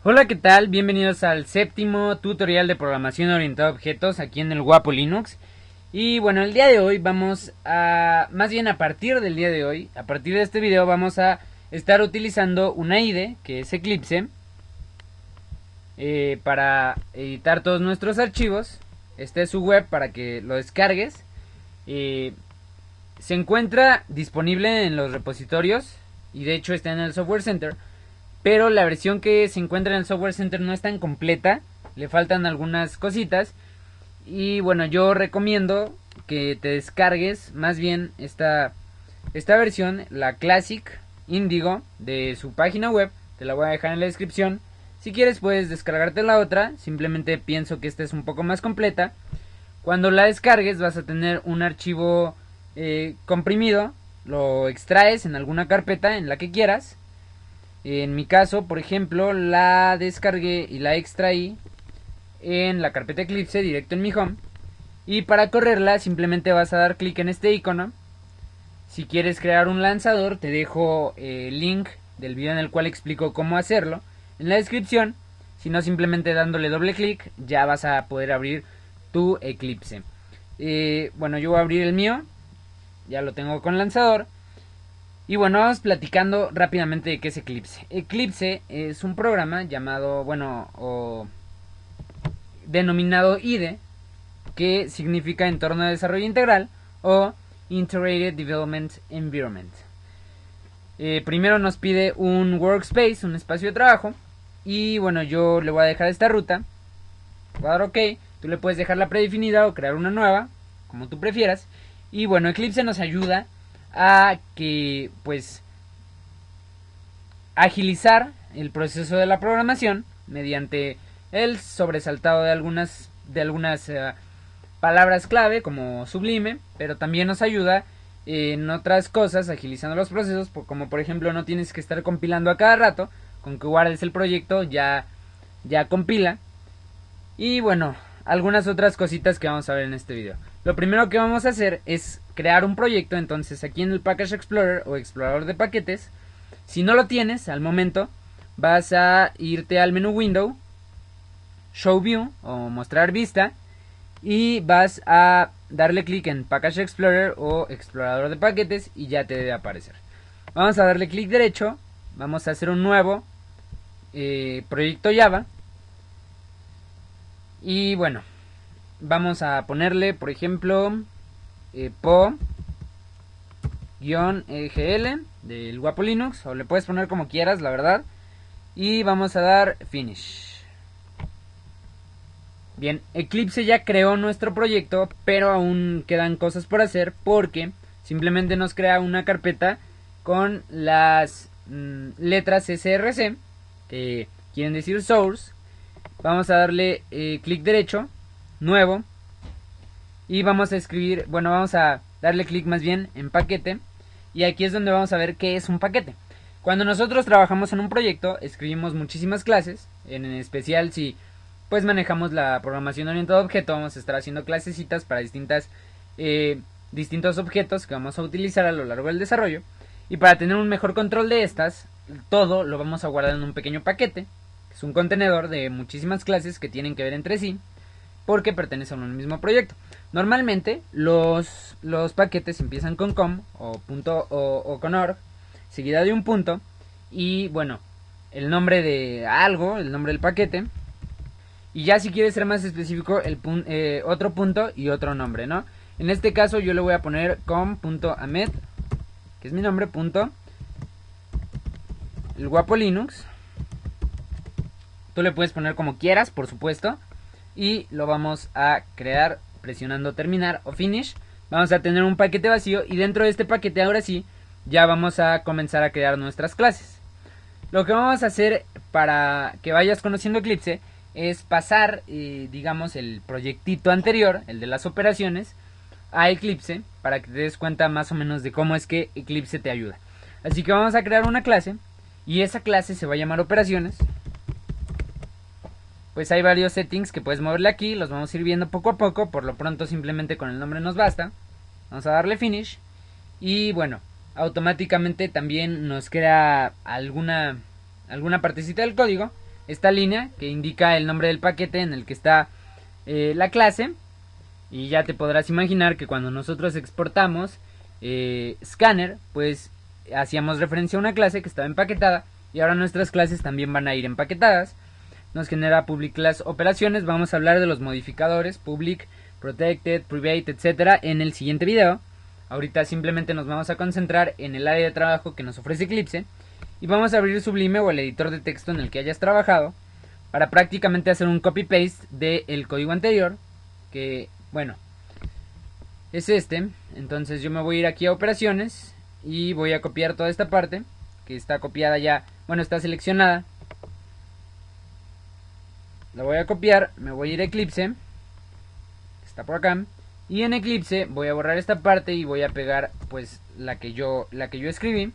Hola, ¿qué tal? Bienvenidos al séptimo tutorial de programación orientada a objetos aquí en el Guapo Linux. Y bueno, el día de hoy más bien a partir del día de hoy, a partir de este video vamos a estar utilizando una IDE, que es Eclipse, para editar todos nuestros archivos. Esta es su web para que lo descargues. Se encuentra disponible en los repositorios y de hecho está en el Software Center. Pero la versión que se encuentra en el Software Center no es tan completa, le faltan algunas cositas. Y bueno, yo recomiendo que te descargues más bien esta versión, la Classic Indigo, de su página web. Te la voy a dejar en la descripción. Si quieres puedes descargarte la otra, simplemente pienso que esta es un poco más completa. Cuando la descargues vas a tener un archivo comprimido, lo extraes en alguna carpeta en la que quieras. En mi caso, por ejemplo, la descargué y la extraí en la carpeta Eclipse directo en mi home. Y para correrla simplemente vas a dar clic en este icono. Si quieres crear un lanzador, te dejo el link del video en el cual explico cómo hacerlo en la descripción. Si no, simplemente dándole doble clic ya vas a poder abrir tu Eclipse. Bueno, yo voy a abrir el mío. Ya lo tengo con lanzador. Y bueno, vamos platicando rápidamente de qué es Eclipse. Eclipse es un programa llamado, o denominado IDE, que significa Entorno de Desarrollo Integral o Integrated Development Environment. Primero nos pide un workspace, un espacio de trabajo. Y bueno, yo le voy a dejar esta ruta. Voy a dar OK. Tú le puedes dejar la predefinida o crear una nueva, como tú prefieras. Y bueno, Eclipse nos ayuda a que pues agilizar el proceso de la programación mediante el sobresaltado de algunas palabras clave como sublime, pero también nos ayuda en otras cosas agilizando los procesos, como por ejemplo no tienes que estar compilando a cada rato, con que guardes el proyecto ya compila. Y bueno, algunas otras cositas que vamos a ver en este video. Lo primero que vamos a hacer es crear un proyecto. Entonces aquí en el Package Explorer o explorador de paquetes, si no lo tienes al momento, vas a irte al menú Window, Show View o mostrar vista, y vas a darle clic en Package Explorer o explorador de paquetes y ya te debe aparecer. Vamos a darle clic derecho, vamos a hacer un nuevo proyecto Java. Y bueno, vamos a ponerle, por ejemplo, po-egl del Guapo Linux, o le puedes poner como quieras, la verdad. Y vamos a dar Finish. Bien, Eclipse ya creó nuestro proyecto, pero aún quedan cosas por hacer porque simplemente nos crea una carpeta con las letras src, que quieren decir source. Vamos a darle clic derecho, nuevo, y vamos a escribir, vamos a darle clic más bien en paquete, y aquí es donde vamos a ver qué es un paquete. Cuando nosotros trabajamos en un proyecto, escribimos muchísimas clases, en especial si pues manejamos la programación orientada a objeto, vamos a estar haciendo clasecitas para distintos objetos que vamos a utilizar a lo largo del desarrollo, y para tener un mejor control de estas, todo lo vamos a guardar en un pequeño paquete. Es un contenedor de muchísimas clases que tienen que ver entre sí porque pertenecen a un mismo proyecto. Normalmente los paquetes empiezan con com o punto o con org, seguida de un punto, y bueno, el nombre de algo, el nombre del paquete, y ya si quieres ser más específico, otro punto y otro nombre, ¿no? En este caso yo le voy a poner com.amed, que es mi nombre, punto el Guapo Linux. Tú le puedes poner como quieras, por supuesto. Y lo vamos a crear presionando terminar o finish. Vamos a tener un paquete vacío y dentro de este paquete ahora sí ya vamos a comenzar a crear nuestras clases. Lo que vamos a hacer para que vayas conociendo Eclipse es pasar, digamos, el proyectito anterior, el de las operaciones, a Eclipse para que te des cuenta más o menos de cómo es que Eclipse te ayuda. Así que vamos a crear una clase y esa clase se va a llamar operaciones. Pues hay varios settings que puedes moverle aquí, los vamos a ir viendo poco a poco, por lo pronto simplemente con el nombre nos basta. Vamos a darle finish y bueno, automáticamente también nos crea alguna partecita del código esta línea que indica el nombre del paquete en el que está la clase. Y ya te podrás imaginar que cuando nosotros exportamos Scanner, pues hacíamos referencia a una clase que estaba empaquetada, y ahora nuestras clases también van a ir empaquetadas. Nos genera public class operaciones. Vamos a hablar de los modificadores public, protected, private, etcétera en el siguiente video. Ahorita simplemente nos vamos a concentrar en el área de trabajo que nos ofrece Eclipse, y vamos a abrir Sublime o el editor de texto en el que hayas trabajado para prácticamente hacer un copy paste del código anterior, que bueno, es este. Entonces yo me voy a ir aquí a operaciones y voy a copiar toda esta parte que está copiada ya, bueno, está seleccionada. La voy a copiar, me voy a ir a Eclipse, está por acá, y en Eclipse voy a borrar esta parte y voy a pegar pues la que yo escribí.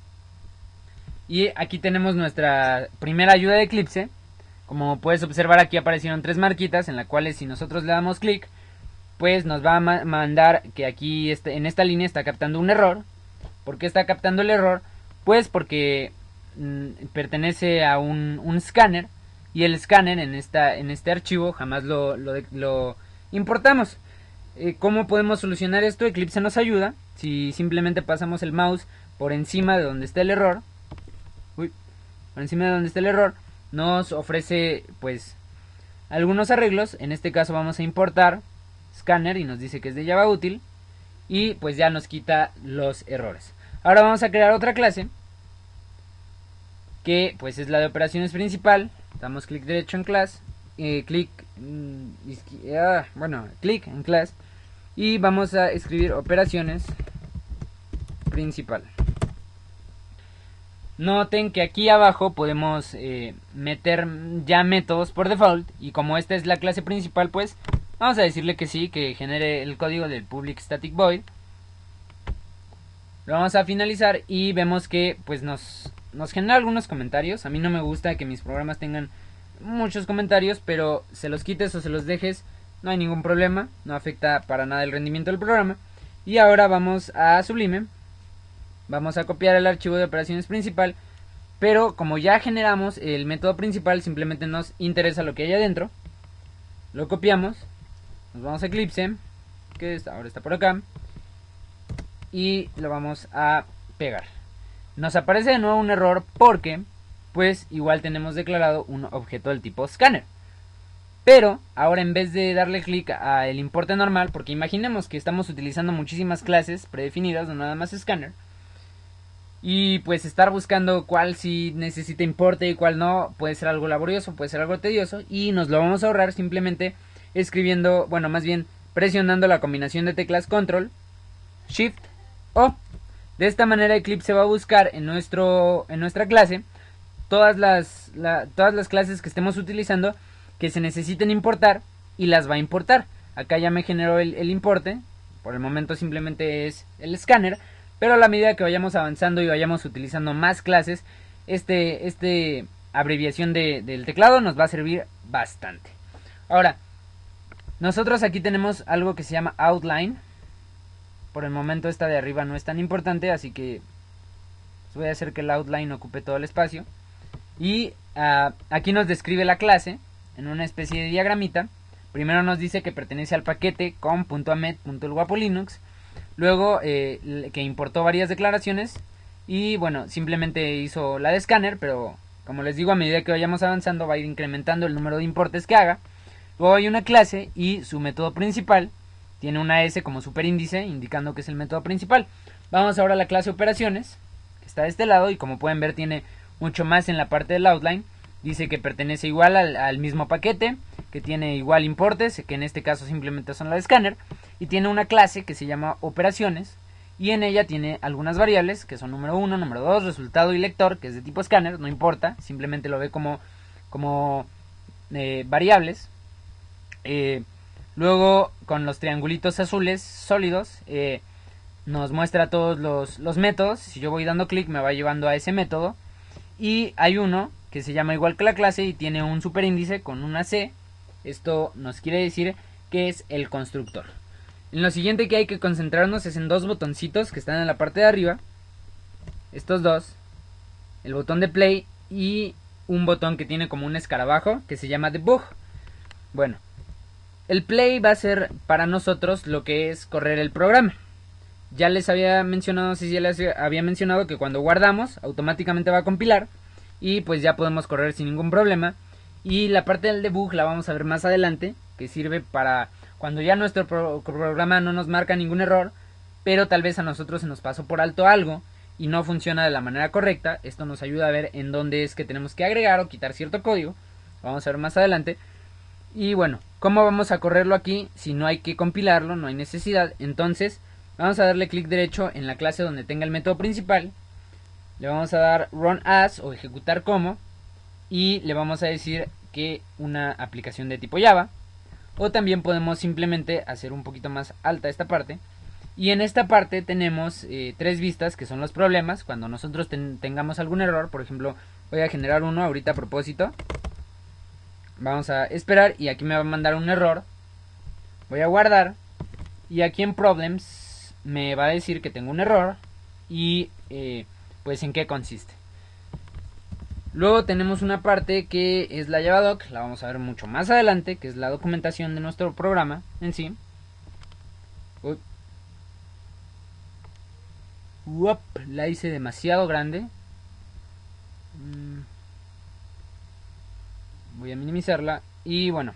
Y aquí tenemos nuestra primera ayuda de Eclipse. Como puedes observar, aquí aparecieron 3 marquitas en las cuales si nosotros le damos clic, pues nos va a mandar que aquí en esta línea está captando un error. ¿Por qué está captando el error? Pues porque pertenece a un escáner, y el escáner en este archivo jamás lo importamos. ¿Cómo podemos solucionar esto? Eclipse nos ayuda. Si simplemente pasamos el mouse por encima de donde está el error, nos ofrece pues algunos arreglos. En este caso vamos a importar Scanner y nos dice que es de Java útil, y pues ya nos quita los errores. Ahora vamos a crear otra clase que pues es la de operaciones principal. Damos clic derecho en class, clic en class, y vamos a escribir operaciones principal. Noten que aquí abajo podemos meter ya métodos por default, y como esta es la clase principal, pues vamos a decirle que sí, que genere el código del public static void. Lo vamos a finalizar y vemos que pues nos genera algunos comentarios. A mí no me gusta que mis programas tengan muchos comentarios, pero se los quites o se los dejes, no hay ningún problema, no afecta para nada el rendimiento del programa. Y ahora vamos a Sublime, vamos a copiar el archivo de operaciones principal, pero como ya generamos el método principal, simplemente nos interesa lo que hay adentro. Lo copiamos, nos vamos a Eclipse, que ahora está por acá, y lo vamos a pegar. Nos aparece de nuevo un error porque pues igual tenemos declarado un objeto del tipo scanner. Pero ahora, en vez de darle clic a el importe normal, porque imaginemos que estamos utilizando muchísimas clases predefinidas, no nada más scanner, y pues estar buscando cuál sí necesita importe y cuál no, puede ser algo laborioso, puede ser algo tedioso, y nos lo vamos a ahorrar simplemente escribiendo, bueno, más bien presionando la combinación de teclas Control, Shift, O. De esta manera Eclipse va a buscar en nuestra clase todas las clases que estemos utilizando que se necesiten importar, y las va a importar. Acá ya me generó el importe. Por el momento simplemente es el scanner, pero a la medida que vayamos avanzando y vayamos utilizando más clases, este abreviación del teclado nos va a servir bastante. Ahora, nosotros aquí tenemos algo que se llama outline. Por el momento esta de arriba no es tan importante, así que voy a hacer que el outline ocupe todo el espacio. Y aquí nos describe la clase en una especie de diagramita. Primero nos dice que pertenece al paquete com.amet.elguapolinux. Luego que importó varias declaraciones. Y bueno, simplemente hizo la de scanner, pero como les digo, a medida que vayamos avanzando va a ir incrementando el número de importes que haga. Luego hay una clase y su método principal tiene una S como superíndice, indicando que es el método principal. Vamos ahora a la clase operaciones, que está de este lado, y como pueden ver tiene mucho más en la parte del outline. Dice que pertenece igual al mismo paquete, que tiene igual importes, que en este caso simplemente son la de scanner, y tiene una clase que se llama operaciones, y en ella tiene algunas variables, que son número 1, número 2, resultado y lector, que es de tipo scanner, no importa, simplemente lo ve como variables. Luego, con los triangulitos azules sólidos, nos muestra todos los métodos. Si yo voy dando clic me va llevando a ese método. Y hay uno que se llama igual que la clase y tiene un superíndice con una C. Esto nos quiere decir que es el constructor. En lo siguiente que hay que concentrarnos es en dos botoncitos que están en la parte de arriba. Estos dos. El botón de play y un botón que tiene como un escarabajo que se llama debug. Bueno, el play va a ser para nosotros lo que es correr el programa. Ya les había mencionado, no sé si ya les había mencionado que cuando guardamos automáticamente va a compilar y pues ya podemos correr sin ningún problema. Y la parte del debug la vamos a ver más adelante, que sirve para cuando ya nuestro programa no nos marca ningún error, pero tal vez a nosotros se nos pasó por alto algo y no funciona de la manera correcta. Esto nos ayuda a ver en dónde es que tenemos que agregar o quitar cierto código. Lo vamos a ver más adelante. Y bueno, ¿cómo vamos a correrlo aquí si no hay que compilarlo, no hay necesidad? Entonces vamos a darle clic derecho en la clase donde tenga el método principal. Le vamos a dar run as o ejecutar como. Y le vamos a decir que una aplicación de tipo Java. O también podemos simplemente hacer un poquito más alta esta parte. Y en esta parte tenemos 3 vistas que son los problemas. Cuando nosotros tengamos algún error, por ejemplo, voy a generar uno ahorita a propósito. Vamos a esperar y aquí me va a mandar un error. Voy a guardar. Y aquí en Problems me va a decir que tengo un error. Y pues en qué consiste. Luego tenemos una parte que es la JavaDoc, la vamos a ver mucho más adelante, que es la documentación de nuestro programa en sí. La hice demasiado grande. Voy a minimizarla y bueno.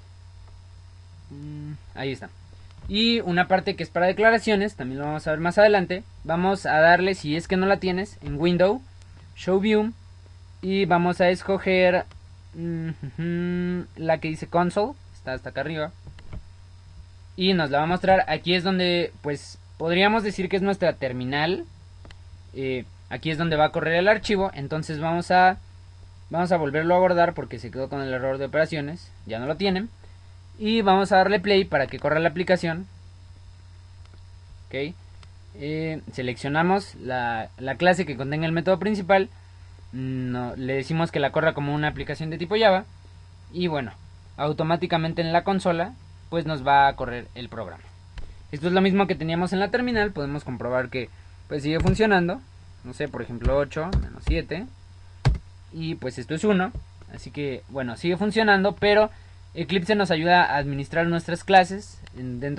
Ahí está. Y una parte que es para declaraciones, también lo vamos a ver más adelante. Vamos a darle, si es que no la tienes, en Window, Show View. Y vamos a escoger la que dice console. Está hasta acá arriba. Y nos la va a mostrar. Aquí es donde pues podríamos decir que es nuestra terminal. Aquí es donde va a correr el archivo. Entonces vamos a volverlo a guardar porque se quedó con el error de operaciones. Ya no lo tienen. Y vamos a darle play para que corra la aplicación. Ok. Seleccionamos la clase que contenga el método principal. Le decimos que la corra como una aplicación de tipo Java. Y bueno, automáticamente en la consola pues nos va a correr el programa. Esto es lo mismo que teníamos en la terminal. Podemos comprobar que pues sigue funcionando. No sé, por ejemplo 8 menos 7. Y pues esto es 1. Así que bueno, sigue funcionando. Pero Eclipse nos ayuda a administrar nuestras clases dentro